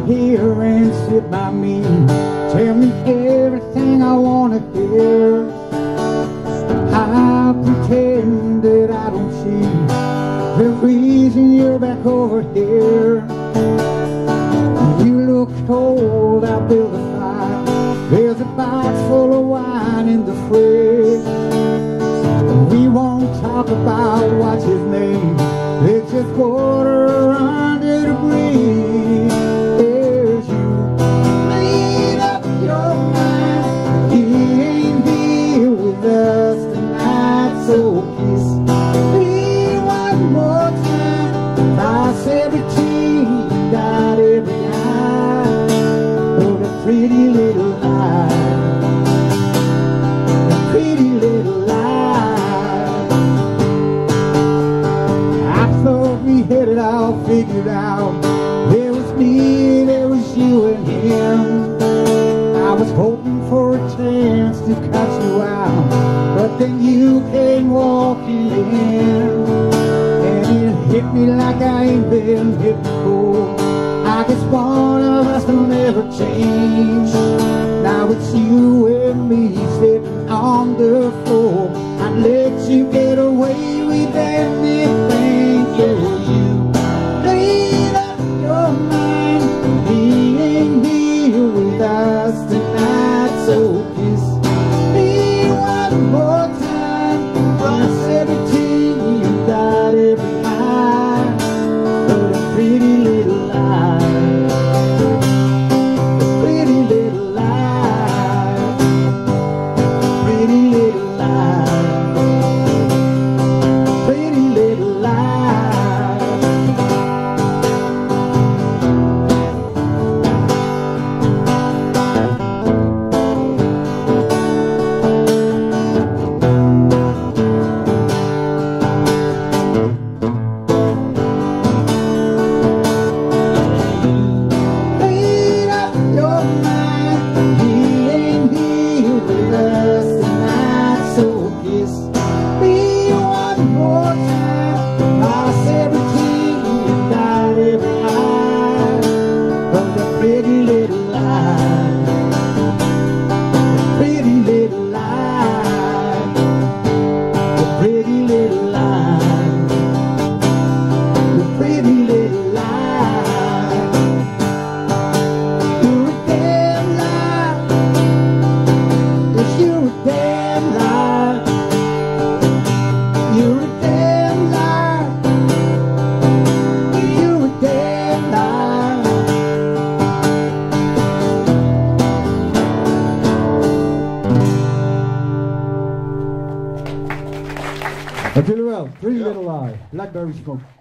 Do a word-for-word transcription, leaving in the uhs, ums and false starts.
here and sit by me. Tell me everything I want to hear. I pretend that I don't see the reason you're back over here. You look cold, I build a fire. There's a box full of wine in the fridge. We won't talk about what's his name. It's just water under the bridge. There's you made up your mind. He ain't here with us tonight, so kiss me one more time. Cross every T, dot every I. Oh, the pretty little lie, the pretty little lie. I thought we had it all figured out. There was me, there was you and him. I was hoping for a chance to cut you out, but then you came walking in, and it hit me like I ain't been hit before. I guess one of us will never change. Now it's you and me sitting on the floor. I'd let you get away with anything. Yeah, you made up your mind. He ain't here with us tonight, so kiss me one more time. Cross every T, dot every I. But a pretty little lie, a pretty little lie, pretty little lie, pretty little lie. Made up your mind. He ain't here with us tonight, so kiss me one more time. Cross every T, dot every I. But the pretty little lie, the pretty little lie, the pretty little lie, the pretty little lie. You're a damn lie. Yes, you're a damn lie. You're a damn lie. You're a damn lie. Dank jullie wel. Pretty Little Lie, Blackberry Smoke.